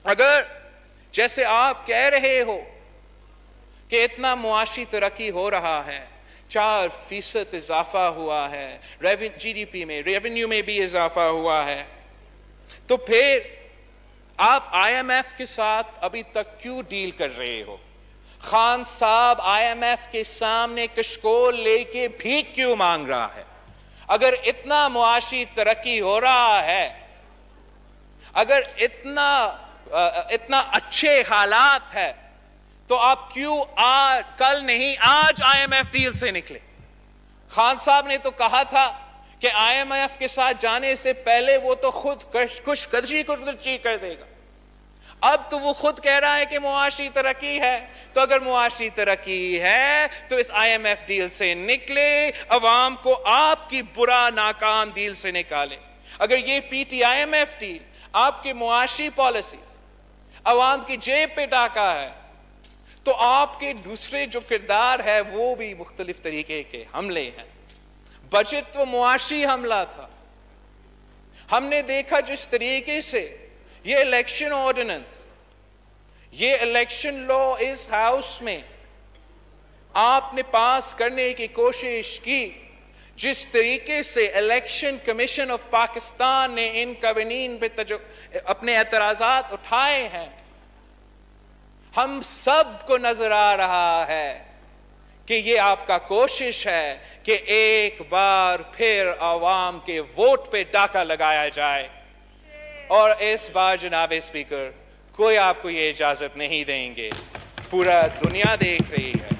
अगर जैसे आप कह रहे हो कि इतना मुआशी तरक्की हो रहा है, 4% इजाफा हुआ है, जीडीपी में, रेवेन्यू में भी इजाफा हुआ है, तो फिर आप आईएमएफ के साथ अभी तक क्यों डील कर रहे हो? खान साहब आईएमएफ के सामने कशकोल लेके भी क्यों मांग रहा है? अगर इतना मुआशी तरक्की हो रहा है, अगर इतना अच्छे हालात है, तो आप क्यों कल नहीं आज आईएमएफ डील से निकले? खान साहब ने तो कहा था कि आईएमएफ के साथ जाने से पहले वो तो खुद खुशकदशी कर देगा। अब तो वो खुद कह रहा है कि मुआशी तरक्की है। तो अगर मुआशी तरक्की है तो इस आईएमएफ डील से निकले, अवाम को आपकी बुरा नाकाम डील से निकाले। अगर ये पीटीआईएमएफ डील आपकी मुआशी पॉलिसीज अवाम की जेब पे डाका है, तो आपके दूसरे जो किरदार है वो भी मुख्तलिफ तरीके के हमले हैं। बजट तो मुआशी हमला था। हमने देखा जिस तरीके से ये इलेक्शन ऑर्डिनेंस, ये इलेक्शन लॉ इस हाउस में आपने पास करने की कोशिश की, जिस तरीके से इलेक्शन कमीशन ऑफ पाकिस्तान ने इन कवानीन पे अपने एतराजात उठाए हैं, हम सब को नजर आ रहा है कि ये आपका कोशिश है कि एक बार फिर अवाम के वोट पे डाका लगाया जाए। और इस बार जनाब स्पीकर, कोई आपको ये इजाजत नहीं देंगे। पूरा दुनिया देख रही है।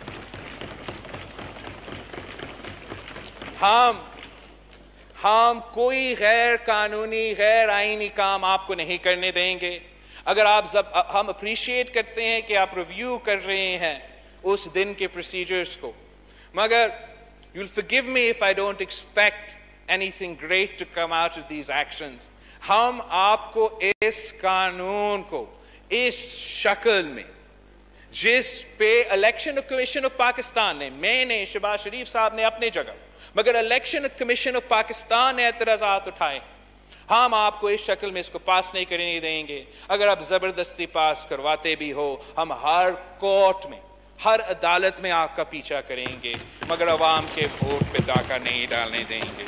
हम कोई गैर कानूनी, गैर आईनी काम आपको नहीं करने देंगे। अगर हम अप्रिशिएट करते हैं कि आप रिव्यू कर रहे हैं उस दिन के प्रोसीजर्स को, मगर you'll forgive me if I don't expect anything great to come out of these actions। हम आपको इस कानून को इस शक्ल में, जिस पे इलेक्शन कमीशन ऑफ पाकिस्तान ने, मैंने, शहबाज शरीफ साहब ने अपनी जगह, मगर इलेक्शन कमीशन ऑफ पाकिस्तान ने एतराजात उठाए, हम आपको इस शक्ल में इसको पास नहीं करने देंगे। अगर आप जबरदस्ती पास करवाते भी हो, हम हर कोर्ट में, हर अदालत में आपका पीछा करेंगे, मगर अवाम के वोट पे डाका नहीं डालने देंगे।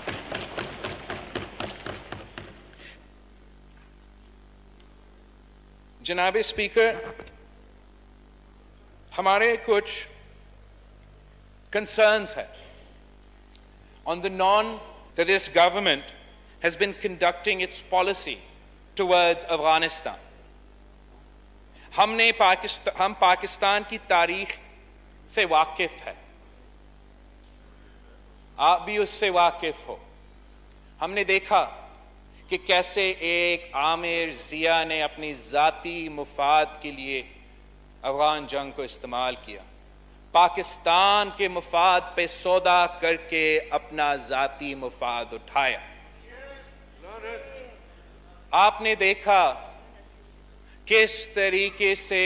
जनाब स्पीकर, हमारे कुछ concerns है on the that this government has been conducting its policy towards Afghanistan। हम पाकिस्तान की तारीख से वाकिफ है, आप भी उससे वाकिफ हो। हमने देखा कि कैसे एक आमिर जिया ने अपनी जाती मुफाद के लिए अफगान जंग को इस्तेमाल किया, पाकिस्तान के मुफाद पे सौदा करके अपना जाती मुफाद उठाया। आपने देखा किस तरीके से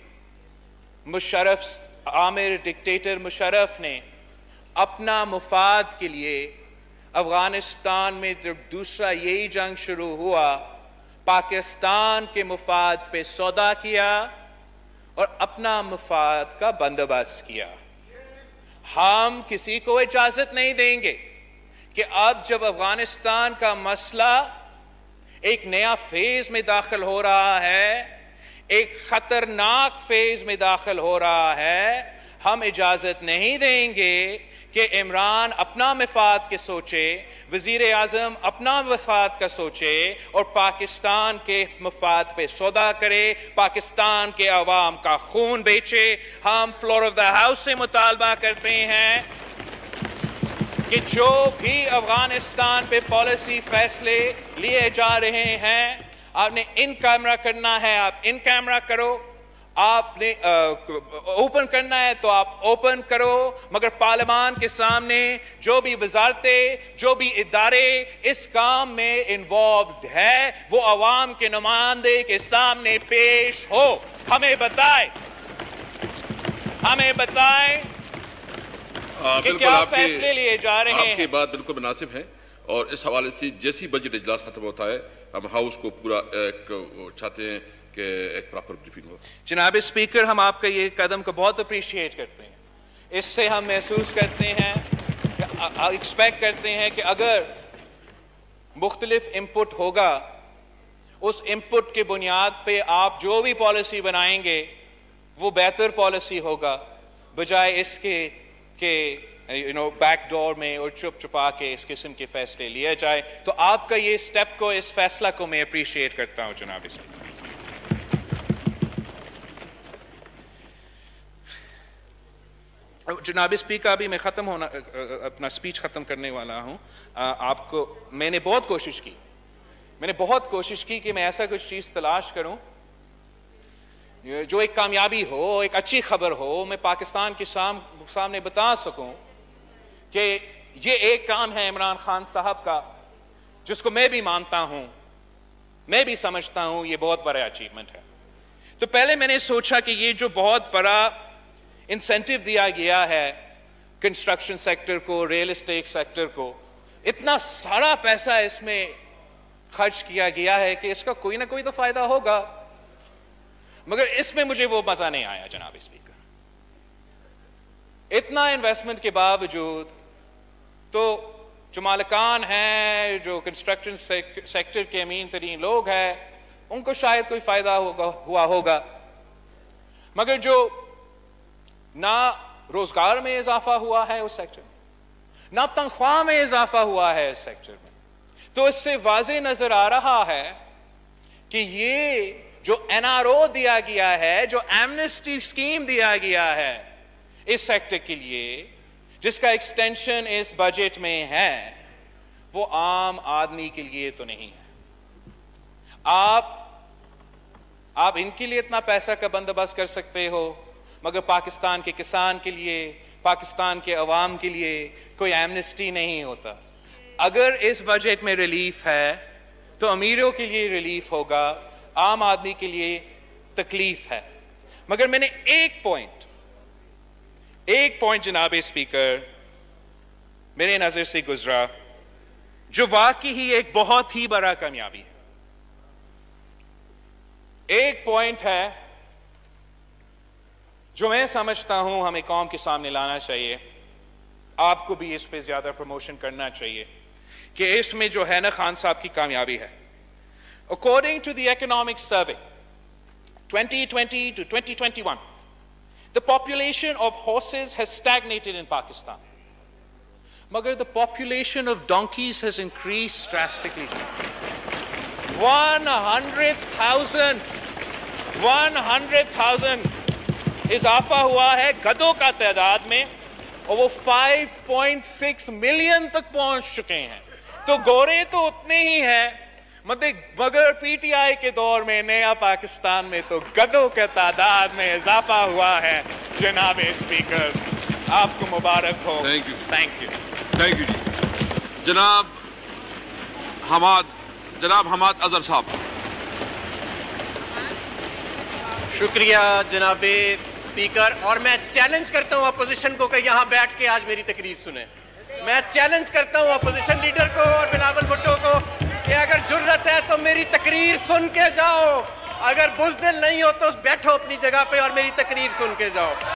आमिर डिक्टेटर मुशर्रफ ने अपना मुफाद के लिए अफगानिस्तान में जब दूसरा यही जंग शुरू हुआ, पाकिस्तान के मुफाद पे सौदा किया और अपना मुफाद का बंदोबस्त किया। हम किसी को इजाजत नहीं देंगे कि अब जब अफगानिस्तान का मसला एक नया फेज में दाखिल हो रहा है, एक खतरनाक फेज में दाखिल हो रहा है, हम इजाजत नहीं देंगे कि इमरान अपना मफाद के सोचे, वजीर आजम अपना मफाद का सोचे और पाकिस्तान के मफाद पे सौदा करे, पाकिस्तान के अवाम का खून बेचे। हम फ्लोर ऑफ द हाउस से मुतालबा करते हैं कि जो भी अफगानिस्तान पे पॉलिसी फैसले लिए जा रहे हैं, आपने इन कैमरा करना है, आप इन कैमरा करो, आपने ओपन करना है तो आप ओपन करो, मगर पार्लियामान के सामने जो भी वजारतें, जो भी इदारे इस काम में इन्वॉल्व्ड है, वो अवाम के नुमाइंदे के सामने पेश हो, हमें बताए कि क्या फैसले लिए जा रहे हैं। आपकी बात बिल्कुल मुनासिब है और इस हवाले से जैसी बजट इजलास खत्म होता है हम हाउस को पूरा एक चाहते हैं कि एक प्रॉपर ब्रीफिंग हो। जनाब स्पीकर, हम आपका ये कदम को बहुत अप्रिशिएट करते हैं। इससे हम महसूस करते हैं, एक्सपेक्ट करते हैं कि अगर मुख्तलिफ इनपुट होगा, उस इनपुट के बुनियाद पे आप जो भी पॉलिसी बनाएंगे वो बेहतर पॉलिसी होगा, बजाय इसके कि बैकडोर में और चुप चुपा के इस किस्म के फैसले लिए जाए। तो आपका ये स्टेप को, इस फैसला को मैं अप्रिशिएट करता हूं जनाब स्पीकर। जनाब स्पीकर, अभी मैं अपना स्पीच ख़त्म करने वाला हूँ। आपको मैंने बहुत कोशिश की कि मैं ऐसा कुछ चीज़ तलाश करूँ जो एक कामयाबी हो, एक अच्छी खबर हो, मैं पाकिस्तान के सामने बता सकूँ कि ये एक काम है इमरान खान साहब का जिसको मैं भी मानता हूँ, मैं भी समझता हूँ ये बहुत बड़ा अचीवमेंट है। तो पहले मैंने सोचा कि ये जो बहुत बड़ा इंसेंटिव दिया गया है कंस्ट्रक्शन सेक्टर को, रियल एस्टेट सेक्टर को, इतना सारा पैसा इसमें खर्च किया गया है कि इसका कोई ना कोई तो फायदा होगा, मगर इसमें मुझे वो मजा नहीं आया जनाब स्पीकर। इतना इन्वेस्टमेंट के बावजूद तो जो मालिकान हैं, जो कंस्ट्रक्शन सेक्टर के अमीन तरीन लोग हैं, उनको शायद कोई फायदा हुआ होगा, मगर जो ना रोजगार में इजाफा हुआ है उस सेक्टर में, ना तनख्वाह में इजाफा हुआ है इस सेक्टर में, तो इससे वाज़ेह नजर आ रहा है कि ये जो एनआरओ दिया गया है, जो एमनेस्टी स्कीम दिया गया है इस सेक्टर के लिए, जिसका एक्सटेंशन इस बजट में है, वो आम आदमी के लिए तो नहीं है। आप इनके लिए इतना पैसा का बंदोबस्त कर सकते हो, मगर पाकिस्तान के किसान के लिए, पाकिस्तान के अवाम के लिए कोई एमनेस्टी नहीं होता। अगर इस बजट में रिलीफ है तो अमीरों के लिए रिलीफ होगा, आम आदमी के लिए तकलीफ है। मगर मैंने एक पॉइंट जनाब स्पीकर मेरे नजर से गुजरा जो वाकई ही एक बहुत ही बड़ा कामयाबी है। एक पॉइंट है जो मैं समझता हूं हमें कौम के सामने लाना चाहिए, आपको भी इस पे ज्यादा प्रमोशन करना चाहिए कि इसमें जो है ना खान साहब की कामयाबी है। According to the economic survey 2020 to 2021, the population of horses has stagnated in Pakistan, magar the population of donkeys has increased drastically. 100,000 इजाफा हुआ है गधों का तादाद में, और वो 5.6 मिलियन तक पहुंच चुके हैं। तो गोरे तो उतने ही हैं, मगर पीटीआई के दौर में नया पाकिस्तान में तो गधों के तादाद में इजाफा हुआ है। जनाब स्पीकर, आपको मुबारक हो। थैंक यू जी। जनाब हमाद अजहर साहब। शुक्रिया जनाब स्पीकर, और मैं चैलेंज करता हूं अपोजिशन को कि यहां बैठ के आज मेरी तकरीर सुने। मैं चैलेंज करता हूं अपोजिशन लीडर को और बिलावल भुट्टो को कि अगर जुर्रत है तो मेरी तकरीर सुन के जाओ, अगर बुज़दिल नहीं हो तो बैठो अपनी जगह पे और मेरी तकरीर सुन के जाओ।